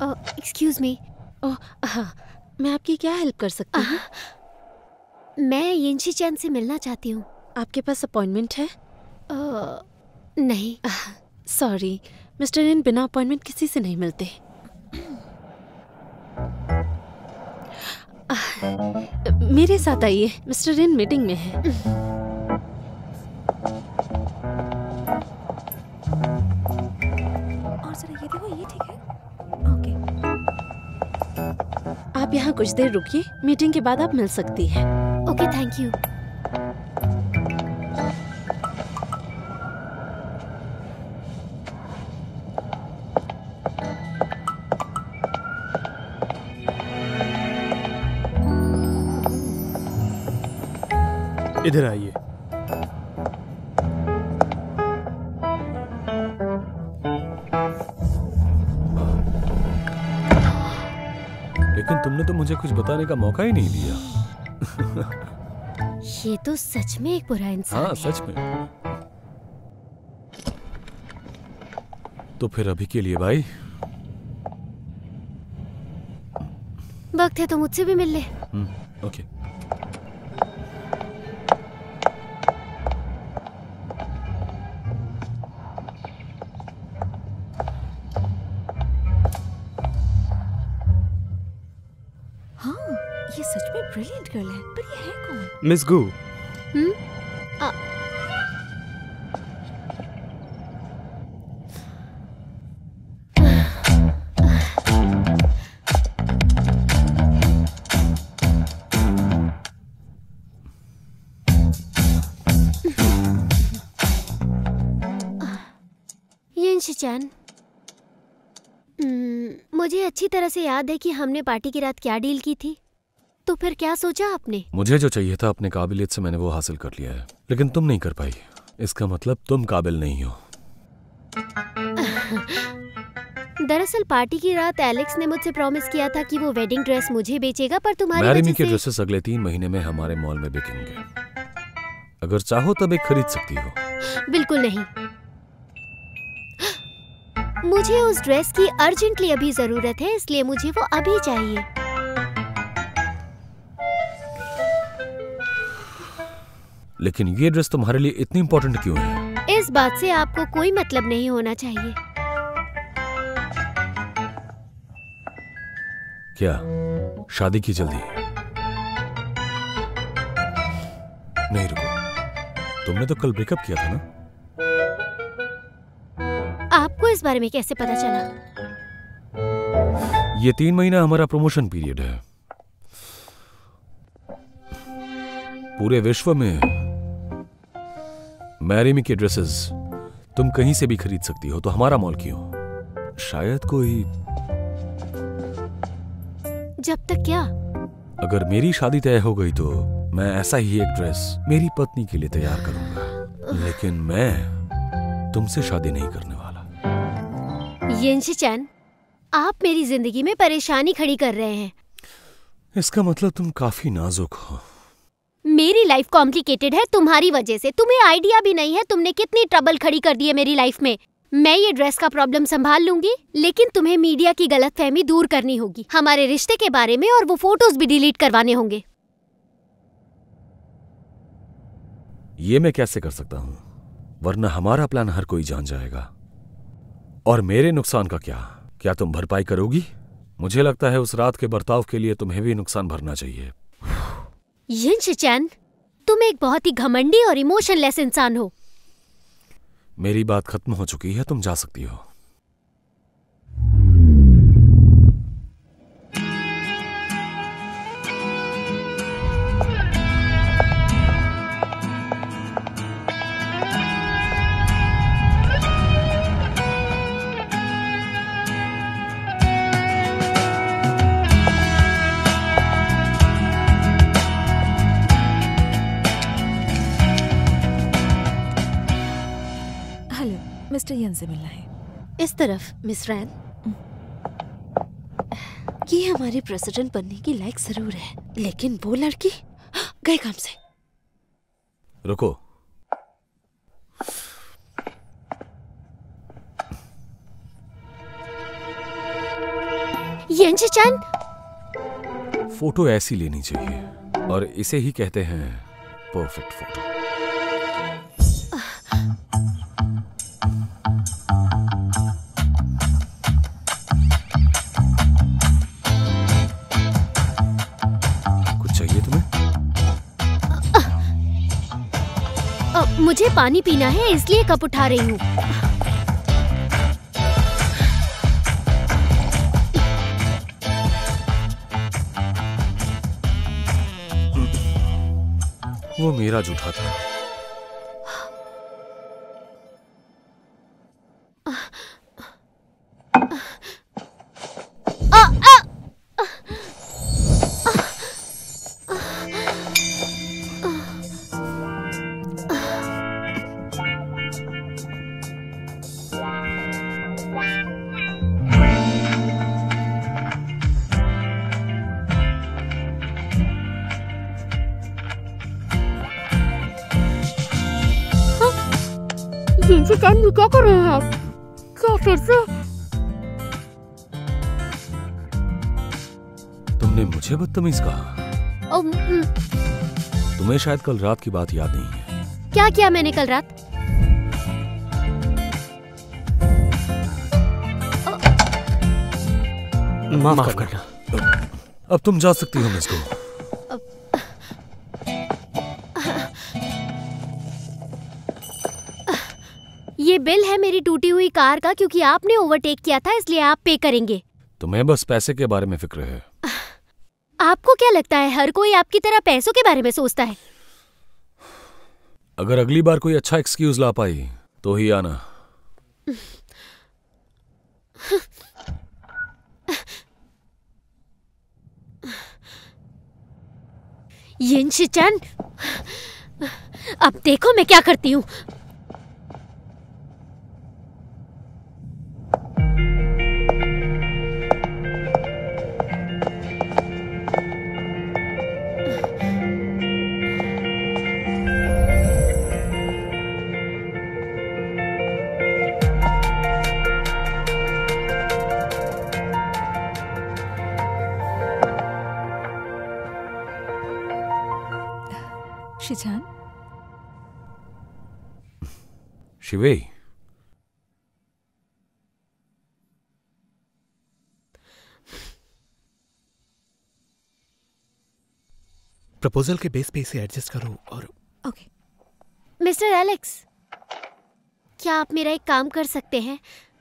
Excuse me. हाँ, मैं आपकी क्या हेल्प कर सकती हूँ? मैं यिनशी चैन से मिलना चाहती हूँ। आपके पास अपॉइंटमेंट है? नहीं। सॉरी, मिस्टर इन बिना अपॉइंटमेंट किसी से नहीं मिलते। मेरे साथ आइए, मिस्टर इन मीटिंग में है। और जरा ये देखो, ये ठीक है? ओके। आप यहाँ कुछ देर रुकिए, मीटिंग के बाद आप मिल सकती हैं। Okay, thank you. इधर आइए। लेकिन तुमने तो मुझे कुछ बताने का मौका ही नहीं दिया। ये तो सच में एक बुरा इंसान हाँ, सच में। तो फिर अभी के लिए भाई। वक्त है तो मुझसे भी मिल ले। ओके। हाँ, ये सच में ब्रिलियंट गर्ल है, पर ये है कौन? मिस गू। यिनशी चैन, मुझे अच्छी तरह से याद है कि हमने पार्टी की रात क्या डील की थी। तो फिर क्या सोचा आपने? मुझे जो चाहिए था अपने काबिलियत से मैंने वो हासिल कर लिया है, लेकिन तुम नहीं कर पाई। इसका मतलब तुम काबिल नहीं हो। दरअसल पार्टी की रात एलेक्स ने मुझसे प्रॉमिस किया था कि वो वेडिंग ड्रेस मुझे बेचेगा, पर तुम्हारी मैरी मी वजह के से ड्रेसेस अगले 3 महीने में हमारे मॉल में बिकेंगे। अगर चाहो तब एक खरीद सकती हो। बिल्कुल नहीं। मुझे उस ड्रेस की अर्जेंटली अभी जरूरत है, इसलिए मुझे वो अभी चाहिए। लेकिन ये ड्रेस तुम्हारे लिए इतनी इंपॉर्टेंट क्यों है? इस बात से आपको कोई मतलब नहीं होना चाहिए। क्या शादी की जल्दी? नहीं रुको, तुमने तो कल ब्रेकअप किया था ना? आपको इस बारे में कैसे पता चला? ये 3 महीना हमारा प्रमोशन पीरियड है। पूरे विश्व में मैरी मी के ड्रेसेस तुम कहीं से भी खरीद सकती हो, तो हमारा मॉल क्यों? शायद कोई। जब तक क्या? अगर मेरी शादी तय हो गई तो मैं ऐसा ही एक ड्रेस मेरी पत्नी के लिए तैयार करूंगा, लेकिन मैं तुमसे शादी नहीं करने वाला। यिनशी चैन, आप मेरी जिंदगी में परेशानी खड़ी कर रहे हैं। इसका मतलब तुम काफी नाजुक हो। मेरी लाइफ कॉम्प्लिकेटेड है तुम्हारी वजह से। तुम्हें आइडिया भी नहीं है तुमने कितनी ट्रबल खड़ी कर दी है मेरी लाइफ में। मैं ये ड्रेस का प्रॉब्लम संभाल लूंगी, लेकिन तुम्हें मीडिया की गलतफहमी दूर करनी होगी, हमारे रिश्ते के बारे में, और वो फोटोज भी डिलीट करवाने होंगे। ये मैं कैसे कर सकता हूं? वरना हमारा प्लान हर कोई जान जाएगा। और मेरे नुकसान का क्या तुम भरपाई करोगी? मुझे लगता है उस रात के बर्ताव के लिए तुम्हें भी नुकसान भरना चाहिए। यिनशी चैन, तुम एक बहुत ही घमंडी और इमोशनलेस इंसान हो। मेरी बात खत्म हो चुकी है, तुम जा सकती हो। मिस्टर यन से मिलना है। इस तरफ मिस रैन। ये हमारे प्रेसिडेंट बनने की लायक जरूर है, लेकिन वो लड़की गए काम से। रुको, यंशिचान, फोटो ऐसी लेनी चाहिए और इसे ही कहते हैं परफेक्ट फोटो। कुछ चाहिए तुम्हें? मुझे पानी पीना है इसलिए कप उठा रही हूँ। वो मेरा जूठा था। यंशिचान, ये क्या कर रहे हैं आप? क्या फिर से? तुमने मुझे बदतमीज कहा। तुम्हें शायद कल रात की बात याद नहीं है। क्या किया मैंने कल रात? माफ करना। अब तुम जा सकती हो मिस को। ये बिल है मेरी टूटी हुई कार का, क्योंकि आपने ओवरटेक किया था इसलिए आप पे करेंगे। तुम्हें बस पैसे के बारे में फिक्र है। आपको क्या लगता है हर कोई आपकी तरह पैसों के बारे में सोचता है? अगर अगली बार कोई अच्छा एक्सक्यूज ला पाई तो ही आना। यंशिचान, अब देखो मैं क्या करती हूँ। शिजान, शिवे, प्रपोजल के बेस पे इसे एडजस्ट करो और ओके। मिस्टर एलेक्स, क्या आप मेरा एक काम कर सकते हैं?